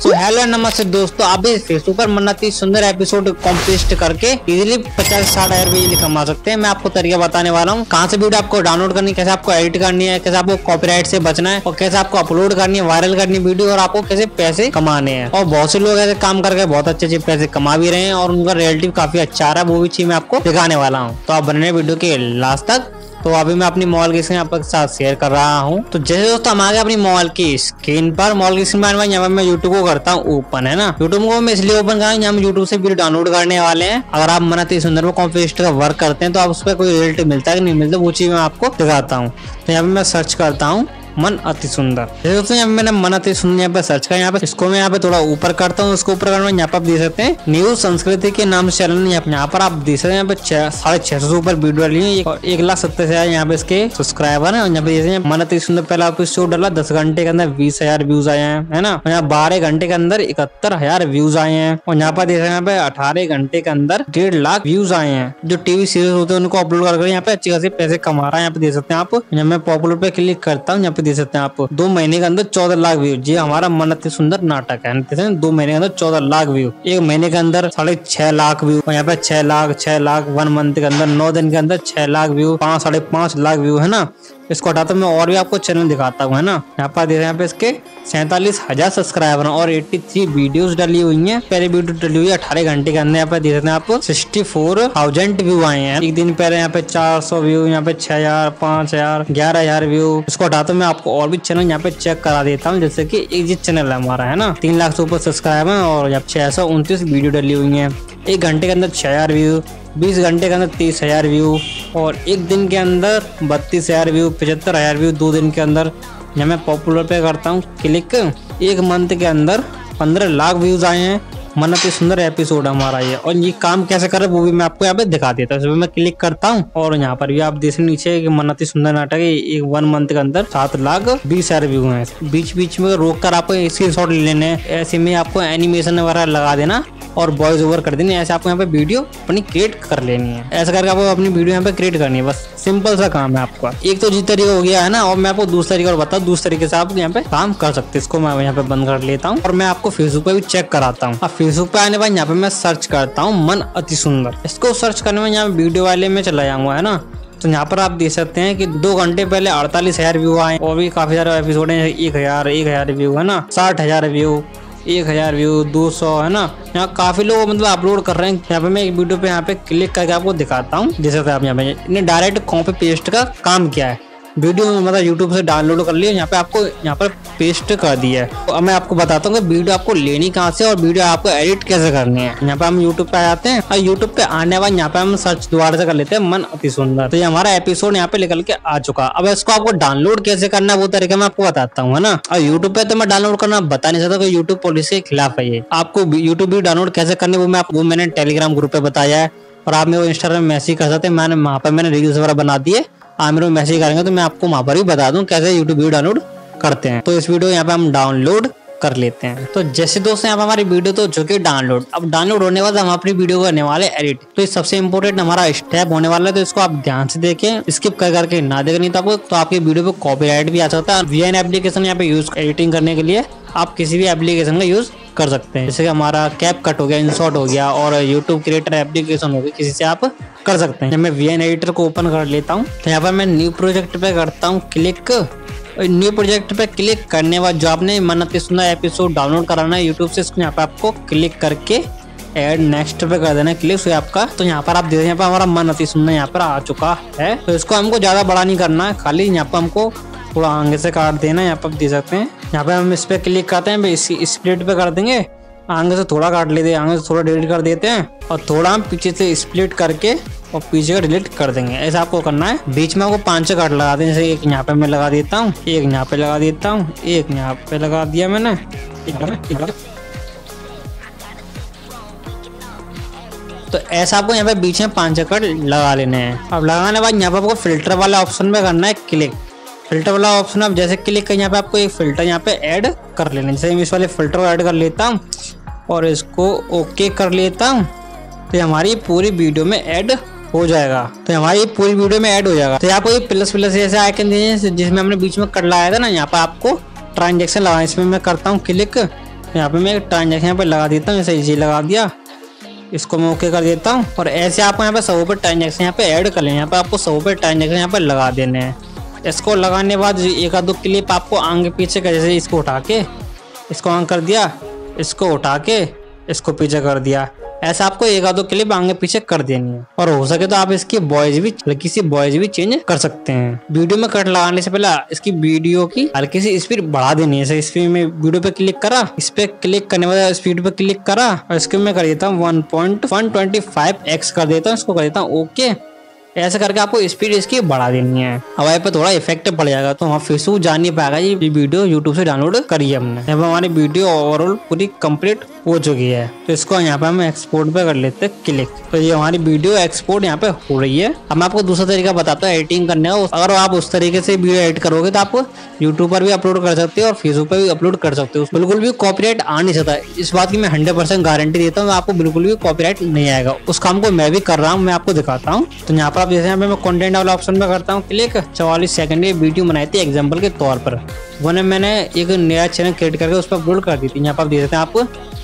तो हेलो नमस्ते दोस्तों, आप भी फेसबुक पर मन्नती सुंदर एपिसोड कॉम्पिस्ट करके इजीली 50-60 हजार रुपये कमा सकते हैं। मैं आपको तरीका बताने वाला हूँ, कहाँ से वीडियो आपको डाउनलोड करनी है, कैसे आपको एडिट करनी है, कैसे आपको कॉपीराइट से बचना है और कैसे आपको अपलोड करनी है, वायरल करनी है वीडियो और आपको कैसे पैसे कमाने हैं। और बहुत से लोग ऐसे काम करके बहुत अच्छे पैसे कमा भी रहे हैं और उनका रिलेटिव काफी अच्छा आ रहा है, वो भी चीज मैं आपको दिखाने वाला हूँ। तो आप बने वीडियो के लास्ट तक। तो अभी मैं अपनी मोबाइल की स्क्रीन आपके साथ शेयर कर रहा हूँ। तो जैसे दोस्तों हम आ गए अपनी मोबाइल की स्क्रीन पर। मोबाइल की स्क्रीन पर यहाँ पर मैं यूट्यूब को करता हूँ ओपन, है ना। यूट्यूब को मैं इसलिए ओपन कर रहा हूँ, यहाँ हम यूट्यूब से वीडियो डाउनलोड करने वाले हैं। अगर आप मन्नती सुंदर में कॉम्पिस्ट का वर्क करते हैं तो आप उस पर कोई रिजल्ट मिलता है कि नहीं मिलता, वो चीज मैं आपको दिखाता हूँ। तो यहाँ पे मैं सर्च करता हूँ मन अति सुंदर। जैसे दोस्तों यहाँ मैंने मन अति सुंदर यहाँ पे सर्च किया। यहाँ पे इसको मैं यहाँ पे थोड़ा ऊपर करता हूँ। इसको ऊपर करना यहाँ पर आप देख सकते हैं न्यूज संस्कृति के नाम से चैनल। यहाँ पर आप देख सकते हैं यहाँ पे 650 से ऊपर वीडियो डाली है। 1,70,000 यहाँ पे इसके सब्सक्राइबर है। यहाँ पे जैसे मन अति सुंदर पहले आपको शो डाला 10 घंटे के अंदर 20,000 व्यूज आए हैं, है ना। यहाँ 12 घंटे के अंदर 71,000 व्यूज आए हैं। और यहाँ पर देख सकते हैं यहाँ पे 18 घंटे के अंदर 1.5 लाख व्यूज आए हैं। जो टीवी सीरीज होते हैं उनको अपलोड करके यहाँ पे अच्छे खासे पैसे कमा रहा है। यहाँ पे देख सकते हैं आप। यहाँ मैं पॉपुलर पे क्लिक करता हूँ, यहाँ पे देख सकते हैं आप 2 महीने के अंदर 14 लाख व्यू। जी हमारा मन अति सुंदर नाटक है। 2 महीने के अंदर 14 लाख व्यू, 1 महीने के अंदर 6.5 लाख व्यू, और यहाँ पे 6 लाख 1 मंथ के अंदर 9 दिन के अंदर 6 लाख व्यू, 5-5.5 लाख व्यू, है ना। इसको हटाता मैं और भी आपको चैनल दिखाता हूँ, है ना। यहाँ पर देख रहे हैं यहाँ पे इसके 47,000 सब्सक्राइबर और 83 वीडियोस डली हुई हैं। पहले वीडियो डली हुई है 18 घंटे के अंदर। यहाँ पे देख सकते हैं आप 64,000 व्यू आए हैं। एक दिन पहले यहाँ पे 400 व्यू, यहाँ पे 6,000, 5,000, 11,000 व्यू। इसको हटाता मैं आपको और भी चैनल यहाँ पे चेक करा देता हूँ। जैसे की एग्जिट चैनल है हमारा, है ना। 3 लाख से ऊपर सब्सक्राइबर है और यहाँ 629 वीडियो डली हुई है। 1 घंटे के अंदर 6,000 व्यू, 20 घंटे के अंदर 30,000 व्यू और 1 दिन के अंदर 32,000 व्यू, 75,000 व्यू 2 दिन के अंदर। यहाँ मैं पॉपुलर पे करता हूँ क्लिक। 1 मंथ के अंदर 15 लाख व्यूज आए हैं। मन अति सुंदर एपिसोड हमारा ये। और ये काम कैसे करे वो भी मैं आपको यहाँ पे दिखा देता हूँ। मैं क्लिक करता हूँ और यहाँ पर भी आप देख नीचे कि मन अति सुंदर नाटक है। 1 मंथ के अंदर 7,20,000 व्यू हैं। बीच बीच में रोक कर आपको स्क्रीनशॉट ले लेने, ऐसे में आपको एनिमेशन वगैरह लगा देना और वॉइस ओवर कर देनी। ऐसे आपको यहाँ पे वीडियो अपनी क्रिएट कर लेनी है। ऐसा करके आपको अपनी वीडियो यहाँ पे क्रिएट करनी है। बस सिंपल सा काम है आपका। एक तो जी तरीका हो गया, है ना। और मैं आपको दूसरा तरीका और बताऊँ, दूसरे तरीके से आप यहाँ पे काम कर सकते हैं। इसको मैं यहाँ पे बंद कर लेता हूँ और मैं आपको फेसबुक पे भी चेक कराता हूँ। अब फेसबुक पे आने के बाद यहाँ पे मैं सर्च करता हूँ मन अति सुंदर। इसको सर्च करने में यहाँ वीडियो वाले में चला जाऊंगा, है ना। तो यहाँ पर आप देख सकते हैं कि 2 घंटे पहले 48,000 व्यू आए और भी काफी सारे एपिसोड है। 1,000 व्यू, है ना। 60,000 व्यू, 1,000 व्यू, 200, है ना। यहाँ काफी लोग मतलब अपलोड कर रहे हैं। यहाँ पे मैं एक वीडियो पे यहाँ पे क्लिक करके आपको दिखाता हूँ। जैसे आप यहाँ पे डायरेक्ट कॉपी पेस्ट का काम किया है। वीडियो मतलब यूट्यूब से डाउनलोड कर लिया, यहाँ पे आपको यहाँ पर पेस्ट कर दिया है। तो अब मैं आपको बताता हूँ कि वीडियो आपको लेनी कहाँ से और वीडियो आपको एडिट कैसे करनी है। यहाँ पे हम यूट्यूब पे आ जाते हैं और यूट्यूब पे आने बाद यहाँ पे हम सर्च दोबारा से कर लेते हैं मन अति सुंदर। तो ये हमारा एपिसोड यहाँ पे निकल के आ चुका। अब इसको आपको डाउनलोड कैसे करना है वो तरीका मैं आपको बताता हूँ, है ना। और यूट्यूब पे तो मैं डाउनलोड करना बता नहीं सकता, यूट्यूब पॉलिसी के खिलाफ है ये। आपको यूट्यूब भी डाउनलोड कैसे करनी है वो मैंने टेलीग्राम ग्रुप पे बताया है और आप मेरे को इंस्टाग्राम में मैसेज कर सकते हैं। मैंने वहाँ पर मैंने रील्स वगैरह बना दिए। आप मेरे को मैसेज करेंगे तो मैं आपको वहाँ पर भी बता दूं कैसे यूट्यूब वीडियो डाउनलोड करते हैं। तो इस वीडियो यहाँ पे हम डाउनलोड कर लेते हैं। तो जैसे दोस्तों यहाँ पे हमारी वीडियो तो चुकी डाउनलोड। अब डाउनलोड होने के बाद हम अपनी वीडियो को करने वाले एडिट। तो ये सबसे इम्पोर्टेंट हमारा स्टेप होने वाला है। तो इसको आप ध्यान से देखें, स्किप कर करके ना देखें, नहीं तो आपकी वीडियो पे कॉपीराइट भी आ सकता है। VN एप्लीकेशन यहाँ पे यूज एडिटिंग करने के लिए आप किसी भी एप्लीकेशन का यूज कर सकते हैं। जैसे कि हमारा कैपकट हो गया, InShot हो गया और यूट्यूब क्रिएटर एप्लीकेशन हो गई, किसी से आप कर सकते हैं। मैं VN एडिटर को ओपन कर लेता हूँ। तो यहाँ पर मैं न्यू प्रोजेक्ट पे करता हूँ क्लिक। न्यू प्रोजेक्ट पे क्लिक करने बाद जो आपने मन अति सुंदर एपिसोड डाउनलोड कराना है यूट्यूब से, इसको यहाँ पे आपको क्लिक करके ऐड नेक्स्ट पे कर देना है क्लिक से आपका। तो यहाँ पर आप देख यहाँ पर हमारा मन अति सुंदर यहाँ पर आ चुका है। तो इसको हमको ज्यादा बड़ा नहीं करना है, खाली यहाँ पर हमको थोड़ा आगे से काट देना है। यहाँ पर देख सकते हैं, यहाँ पे हम इस पे क्लिक करते हैं, इसी स्प्लिट पे कर देंगे। आगे से थोड़ा काट लेते हैं, आगे से थोड़ा डिलीट कर देते हैं और थोड़ा हम पीछे से स्प्लिट करके और पीछे का डिलीट कर देंगे। ऐसा आपको करना है। बीच में आपको 5 कट लगा दें। जैसे एक यहाँ पे मैं लगा देता हूँ, एक यहाँ पे लगा देता हूँ, एक यहाँ पे लगा दिया मैंने। तो ऐसा आपको यहाँ पे बीच में 5 कट लगा लेने हैं। अब लगाने बाद यहाँ पे आपको फिल्टर वाला ऑप्शन में करना है क्लिक। फिल्टर वाला ऑप्शन अब जैसे क्लिक करें यहाँ पे आपको एक फिल्टर यहाँ पे ऐड कर लेना है। जैसे मैं इस वाले फिल्टर को ऐड कर लेता हूँ और इसको ओके कर लेता हूँ। तो हमारी पूरी वीडियो में ऐड हो जाएगा। तो हमारी पूरी वीडियो में ऐड हो जाएगा। तो यहाँ पे प्लस प्लस ऐसे आइकन दीजिए जिसमें हमने बीच में कट लगाया था ना, यहाँ पे आपको ट्रांजेक्शन लगाना। इसमें मैं करता हूँ क्लिक। यहाँ पे मैं ट्रांजेक्शन यहाँ पे लगा देता हूँ, जैसे इजी लगा दिया, इसको मैं ओके कर देता हूँ। और ऐसे आपको यहाँ पे 100 पे ट्रांजेक्शन यहाँ पे ऐड कर लें। यहाँ पे आपको 100 पे ट्रांजेक्शन यहाँ पे लगा देने हैं। इसको लगाने के बाद एक आध दो क्लिप आपको आगे पीछे का, जैसे इसको उठा के इसको ऑन कर दिया, इसको उठा के इसको पीछे कर दिया, ऐसा आपको एक आध दो क्लिप आगे पीछे कर देनी है। और हो सके तो आप इसकी वॉइस भी, हल्की सी वॉइस भी चेंज कर सकते हैं। वीडियो में कट लगाने से पहले इसकी वीडियो की हल्की सी स्पीड बढ़ा देनी है। स्पीड में वीडियो पे क्लिक करा, इस पे क्लिक करने के बाद स्पीड पे क्लिक करा और इसको मैं कर देता हूँ 1.125x कर देता हूँ, इसको कर देता हूँ ओके। ऐसे करके आपको स्पीड इसकी बढ़ा देनी है। अब यहाँ पे थोड़ा इफेक्ट पड़ जाएगा तो वहाँ फेसबुक जान नहीं पाएगा ये वीडियो यूट्यूब से डाउनलोड करी है हमने। यहाँ पे हमारी वीडियो ओवरऑल पूरी कंप्लीट हो चुकी है। तो इसको यहाँ पे हम एक्सपोर्ट पे कर लेते हैं क्लिक। तो ये हमारी वीडियो एक्सपोर्ट यहाँ पे हो रही है। अब मैं आपको दूसरा तरीका बताता हूँ एडिटिंग करने का। अगर आप उस तरीके से वीडियो एडिट करोगे तो आप यूट्यूब पर भी अपलोड कर सकते हो और फेसबुक पर भी अपलोड कर सकते हो। बिल्कुल भी कॉपीराइट आ नहीं सकता, इस बात की मैं 100% गारंटी देता हूँ। आपको बिल्कुल भी कॉपीराइट नहीं आएगा। उस काम को मैं भी कर रहा हूँ, मैं आपको दिखाता हूँ। तो यहाँ पर आप जैसे यहाँ पे मैं कंटेंट वाला ऑप्शन में करता हूँ क्लिक। 44 सेकंड की वीडियो बनाई थी एग्जाम्पल के तौर पर, वो मैंने एक नया चैनल क्रिएट करके उस पर अपलोड कर दी थी। यहाँ पर आप देख सकते हैं आप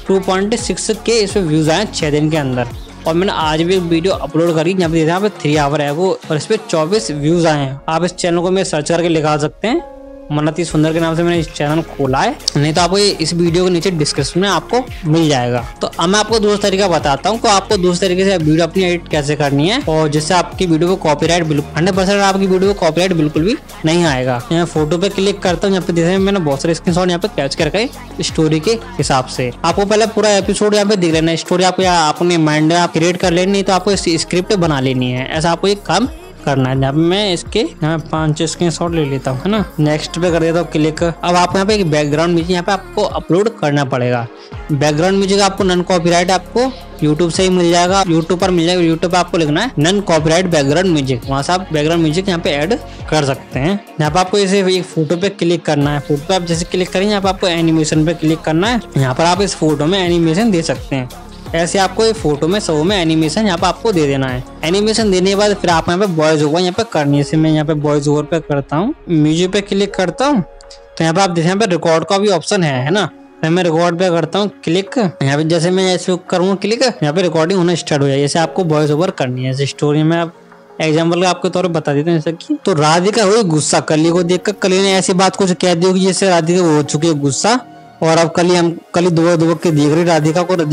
2.6 के इस पे व्यूज आए 6 दिन के अंदर। और मैंने आज भी एक वीडियो अपलोड करी, यहाँ पे देखते हैं 3 आवर है वो, और इस पे 24 व्यूज आए हैं। आप इस चैनल को मैं सर्च करके निकाल सकते हैं, मनती सुंदर के नाम से मैंने इस चैनल खोला है, नहीं तो आपको इस वीडियो के नीचे डिस्क्रिप्शन में आपको मिल जाएगा। तो अब मैं आपको दूसरा तरीका बताता हूँ कि आपको दूसरे तरीके से वीडियो अपनी एडिट कैसे करनी है और जिससे आपकी वीडियो को कॉपीराइट बिल्कुल 100% आपकी वीडियो को कॉपीराइट बिल्कुल भी नहीं आएगा। यहाँ फोटो पे क्लिक करता हूँ, यहाँ पे देखिए मैंने बहुत सारे स्क्रीनशॉट यहाँ पे कैच करके स्टोरी के हिसाब से। आपको पहले पूरा एपिसोड यहाँ पे देख लेना है, स्टोरी आपको अपने माइंड में आप क्रिएट कर लेनी, तो आपको स्क्रिप्ट बना लेनी है। ऐसा आपको एक काम करना है। जब मैं इसके यहाँ 5 स्क्रीनशॉट ले लेता हूँ, है ना, नेक्स्ट पे कर देता हूँ क्लिक। अब आपको यहाँ पे एक बैकग्राउंड म्यूजिक यहाँ पे आपको अपलोड करना पड़ेगा। बैकग्राउंड म्यूजिक आपको नॉन कॉपीराइट आपको यूट्यूब से ही मिल जाएगा, यूट्यूब पर मिल जाएगा। यूट्यूब पे आपको लिखना है नॉन कॉपीराइट बैकग्राउंड म्यूजिक, वहाँ से आप बैकग्राउंड म्यूजिक यहाँ पे ऐड कर सकते हैं। यहाँ पे आपको इसे एक फोटो पे क्लिक करना है। फोटो पे आप जैसे क्लिक करेंगे यहाँ पे आपको एनिमेशन पे क्लिक करना है। यहाँ पर आप इस फोटो में एनिमेशन दे सकते हैं। ऐसे आपको ये फोटो में 100 में एनिमेशन यहाँ पे आपको दे देना है। एनिमेशन देने के बाद फिर आप यहाँ पे वॉइस ओवर यहाँ पे करनी है। मैं यहाँ पे वॉइस ओवर पे करता हूँ, म्यूजिक पे क्लिक करता हूँ, तो यहाँ पे आप देखिए यहाँ पे रिकॉर्ड का भी ऑप्शन है ना। मैं रिकॉर्ड पे करता हूँ क्लिक। यहाँ पे जैसे मैं ऐसे करूँगा क्लिक, यहाँ पे रिकॉर्डिंग होना स्टार्ट हो जाए। जैसे आपको वॉइस ओवर करनी है। स्टोरी में आप एग्जाम्पल आपके तौर पर बता देते हैं जैसे कि, तो राधिका हुई गुस्सा कली को देखकर। कली ने ऐसी बात कुछ कह दी होगी जैसे राधिका हो चुकी है गुस्सा, और अब कली दुबक के देख रही राधिका को।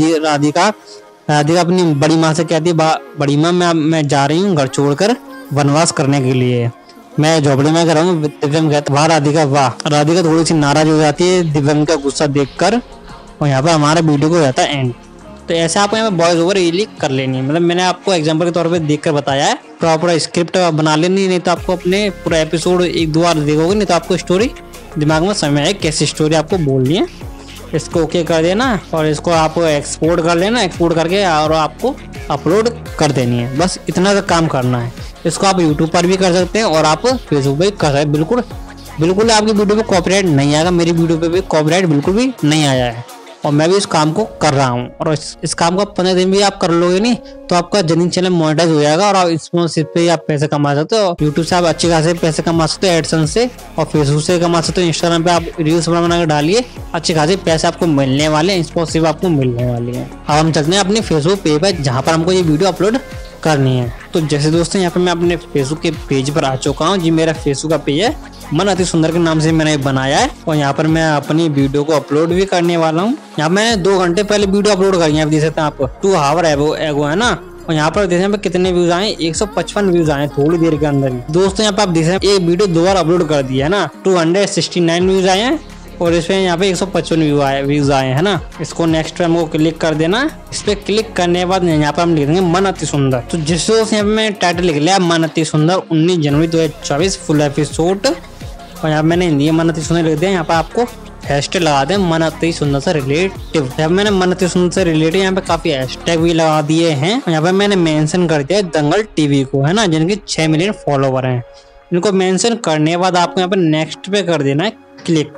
राधिका अपनी बड़ी माँ से कहती है, बड़ी माँ मैं जा रही हूँ घर छोड़कर वनवास करने के लिए, मैं झोपड़ी में कर रहा हूँ। दिव्यम कहता वाह राधिका वाह। राधिका थोड़ी सी नाराज हो जाती है दिव्यम का गुस्सा देखकर, और यहाँ पर हमारा वीडियो को हो जाता है एंड। तो ऐसे आपको यहाँ पे वॉइस ओवर इजीली कर लेनी है। मतलब मैंने आपको एग्जांपल के तौर पे देखकर बताया है। प्रॉपर स्क्रिप्ट बना लेनी, नहीं तो आपको अपने पूरा एपिसोड 1-2 बार देखोगे, नहीं तो आपको स्टोरी दिमाग में समझ आए कैसी स्टोरी आपको बोलनी है। इसको ओके कर देना और इसको आप एक्सपोर्ट कर लेना। एक्सपोर्ट करके और आपको अपलोड कर देनी है। बस इतना का काम करना है। इसको आप यूट्यूब पर भी कर सकते हैं और आप फेसबुक पे भी कर सकते हैं। बिल्कुल आपकी वीडियो पे कॉपीराइट नहीं आएगा। मेरी वीडियो पे भी कॉपीराइट बिल्कुल भी नहीं आया है और मैं भी इस काम को कर रहा हूँ। और इस काम को 15 दिन भी आप कर लोगे नहीं तो आपका जनिन चैनल मोनेटाइज हो जाएगा और आप स्पॉन्सरशिप पे आप पैसे कमा सकते हो। यूट्यूब से आप अच्छे खासे पैसे कमा सकते हो, एडसेंस से, और फेसबुक से कमा सकते हो। इंस्टाग्राम पे आप रील्स बना कर डालिए, अच्छे खासे पैसे आपको मिलने वाले हैं, स्पॉन्सरशिप आपको मिलने वाली है। अब हम चलते हैं अपने फेसबुक पेज पर जहाँ पर हमको ये वीडियो अपलोड करनी है। तो जैसे दोस्तों यहाँ पे मैं अपने फेसबुक के पेज पर आ चुका हूँ। जी मेरा फेसबुक का पेज है, मन अति सुंदर के नाम से मैंने बनाया है और यहाँ पर मैं अपनी वीडियो को अपलोड भी करने वाला हूँ। यहाँ मैंने 2 घंटे पहले वीडियो अपलोड करी है, देख सकते हैं आप 2 आवर एगो है ना। और यहाँ पर देख सकते हैं कितने व्यूज आए, 155 व्यूज आए थोड़ी देर के अंदर ही। दोस्तों यहाँ पे आप देख सकते हैं एक वीडियो 2 बार अपलोड कर दिया है ना, 269 व्यूज आए हैं और इसमें यहाँ पे 155 व्यूज आए हैं ना। इसको नेक्स्ट पे हमको क्लिक कर देना। इस पे क्लिक करने के बाद यहाँ पे हम लिख देंगे मन अति सुंदर। तो जिस दोस्त यहाँ पे मैं टाइटल लिख लिया मन अति सुंदर 19 जनवरी 2024 फुल एपिसोड, और यहाँ मैंने हिंदी मन अति सुंदर लिख दिया। यहाँ पे आपको हैशटैग लगा दें मन अति सुंदर से रिलेटिव। यहाँ मैंने मन अति सुंदर से रिलेटिव यहाँ पे काफी हैशटैग भी लगा दिए हैं। यहाँ पे मैंने मेंशन कर दिया दंगल टीवी को, है ना, जिनके 6 मिलियन फॉलोवर हैं। इनको मेंशन करने के बाद आपको यहाँ पे नेक्स्ट पे कर देना है क्लिक।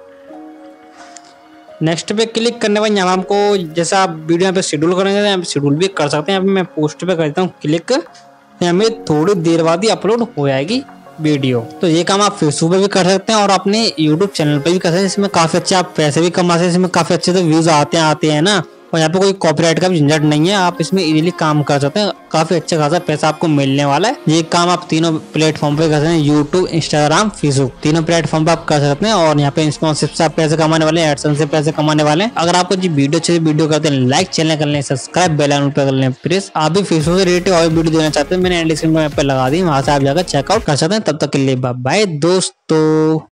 नेक्स्ट पे क्लिक करने के बाद यहाँ हमको जैसा आप वीडियो यहाँ पे शेड्यूल करेंगे यहाँ पे शेड्यूल भी कर सकते हैं। यहाँ पे मैं पोस्ट पे कर देता हूँ क्लिक, यहाँ में थोड़ी देर बाद ही अपलोड हो जाएगी वीडियो। तो ये काम आप फेसबुक पे भी कर सकते हैं और अपने यूट्यूब चैनल पे भी कर सकते हैं। इसमें काफी अच्छे आप पैसे भी कमा सकते हैं। इसमें काफी अच्छे तो व्यूज आते हैं ना, और यहाँ पे कोई कॉपीराइट का भी झंझट नहीं है। आप इसमें इजीली काम कर सकते हैं, काफी अच्छा खासा पैसा आपको मिलने वाला है। ये काम आप तीनों प्लेटफॉर्म पे कर सकते हैं, यूट्यूब, इंस्टाग्राम, फेसबुक, तीनों प्लेटफॉर्म पे आप कर सकते हैं। और यहाँ पे स्पॉन्सरशिप से आप पैसे कमाने वाले हैं, एडसेंस से पैसे कमाने वाले हैं। अगर आपको जी वीडियो अच्छी वीडियो करते हैं, लाइक चैनल कर लें, सब्सक्राइब बेल आइकन पर कर लें प्रेस। आप भी फेसबुक से रिलेटेड और वीडियो देना चाहते हैं, मैंने डिस्क्रिप्शन में लगा दी, वहां से आप जाकर चेकआउट कर सकते हैं। तब तक के लिए बाय बाय दोस्तों।